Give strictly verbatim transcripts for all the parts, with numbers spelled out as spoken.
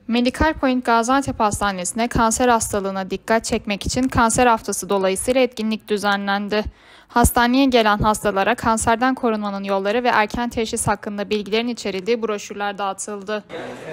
Medical Point Gaziantep Hastanesi'ne kanser hastalığına dikkat çekmek için Kanser Haftası dolayısıyla etkinlik düzenlendi. Hastaneye gelen hastalara kanserden korunmanın yolları ve erken teşhis hakkında bilgilerin içerildiği broşürler dağıtıldı.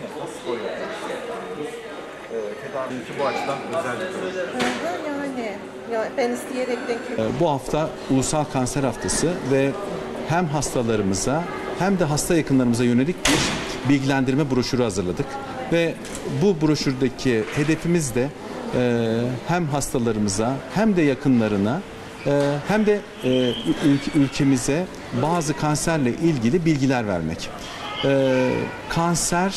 Bu açıdan özel yani ya ben isteyerekten Bu hafta Ulusal Kanser Haftası ve hem hastalarımıza hem de hasta yakınlarımıza yönelik bir bilgilendirme broşürü hazırladık. Ve bu broşürdeki hedefimiz de e, hem hastalarımıza hem de yakınlarına e, hem de e, ülkemize bazı kanserle ilgili bilgiler vermek. E, kanser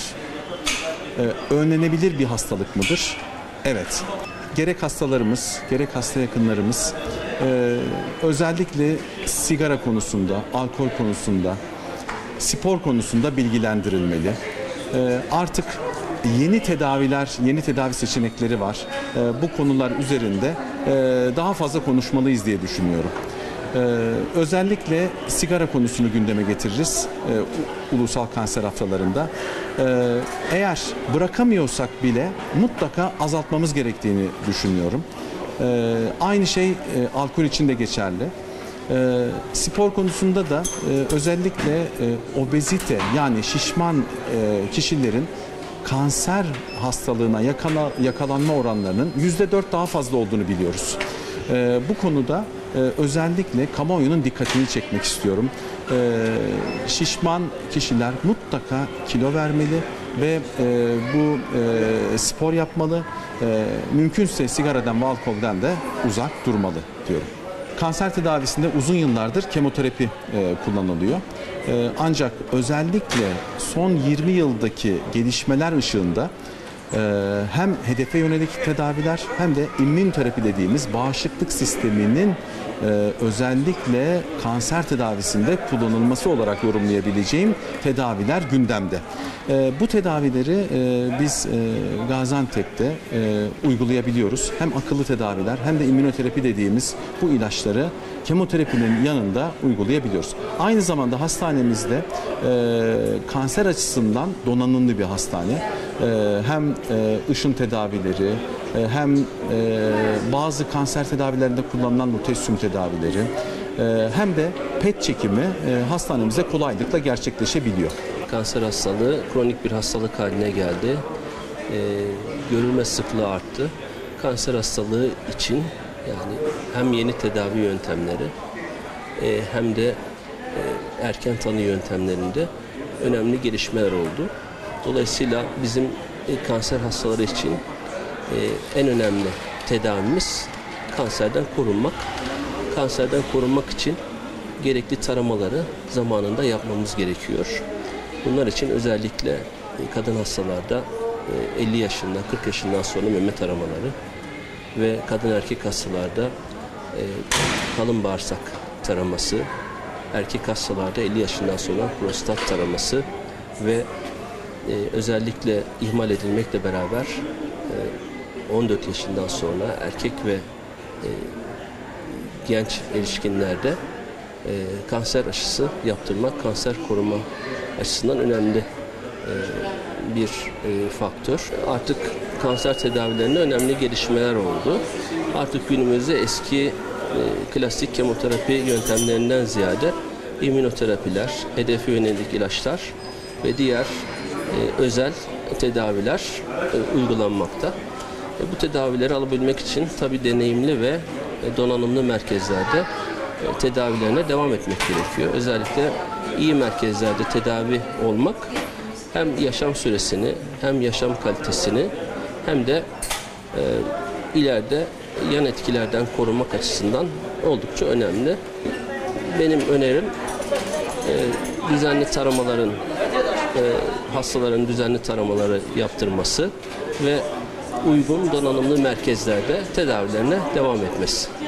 e, önlenebilir bir hastalık mıdır? Evet. Gerek hastalarımız, gerek hasta yakınlarımız e, özellikle sigara konusunda, alkol konusunda, spor konusunda bilgilendirilmeli. E, artık yeni tedaviler, yeni tedavi seçenekleri var. E, bu konular üzerinde e, daha fazla konuşmalıyız diye düşünüyorum. E, özellikle sigara konusunu gündeme getiririz e, ulusal kanser haftalarında. E, eğer bırakamıyorsak bile mutlaka azaltmamız gerektiğini düşünüyorum. E, aynı şey e, alkol için de geçerli. E, spor konusunda da e, özellikle e, obezite yani şişman e, kişilerin kanser hastalığına yakala, yakalanma oranlarının yüzde dört daha fazla olduğunu biliyoruz. Ee, bu konuda e, özellikle kamuoyunun dikkatini çekmek istiyorum. Ee, şişman kişiler mutlaka kilo vermeli ve e, bu e, spor yapmalı. E, mümkünse sigaradan ve alkolden de uzak durmalı diyorum. Kanser tedavisinde uzun yıllardır kemoterapi e, kullanılıyor. E, ancak özellikle son yirmi yıldaki gelişmeler ışığında e, hem hedefe yönelik tedaviler hem de immünoterapi dediğimiz bağışıklık sisteminin e, özellikle kanser tedavisinde kullanılması olarak yorumlayabileceğim tedaviler gündemde. E, bu tedavileri e, biz e, Gaziantep'te e, uygulayabiliyoruz. Hem akıllı tedaviler hem de immünoterapi dediğimiz bu ilaçları kemoterapinin yanında uygulayabiliyoruz. Aynı zamanda hastanemizde e, kanser açısından donanımlı bir hastane. E, hem e, ışın tedavileri e, hem e, bazı kanser tedavilerinde kullanılan lutesyum tedavileri e, hem de P E T çekimi e, hastanemizde kolaylıkla gerçekleşebiliyor. Kanser hastalığı kronik bir hastalık haline geldi. E, görülme sıklığı arttı. Kanser hastalığı için yani hem yeni tedavi yöntemleri e, hem de e, erken tanı yöntemlerinde önemli gelişmeler oldu. Dolayısıyla bizim e, kanser hastaları için e, en önemli tedavimiz kanserden korunmak. Kanserden korunmak için gerekli taramaları zamanında yapmamız gerekiyor. Bunlar için özellikle kadın hastalarda elli yaşında, kırk yaşından sonra meme taramaları ve kadın erkek hastalarda kalın bağırsak taraması, erkek hastalarda elli yaşından sonra prostat taraması ve özellikle ihmal edilmekle beraber on dört yaşından sonra erkek ve genç erişkinlerde E, kanser aşısı yaptırmak, kanser koruma açısından önemli e, bir e, faktör. Artık kanser tedavilerinde önemli gelişmeler oldu. Artık günümüzde eski e, klasik kemoterapi yöntemlerinden ziyade immünoterapiler, hedefe yönelik ilaçlar ve diğer e, özel tedaviler e, uygulanmakta. E, bu tedavileri alabilmek için tabii deneyimli ve e, donanımlı merkezlerde tedavilerine devam etmek gerekiyor. Özellikle iyi merkezlerde tedavi olmak hem yaşam süresini hem yaşam kalitesini hem de e, ileride yan etkilerden korunmak açısından oldukça önemli. Benim önerim e, düzenli taramaların e, hastaların düzenli taramaları yaptırması ve uygun donanımlı merkezlerde tedavilerine devam etmesi.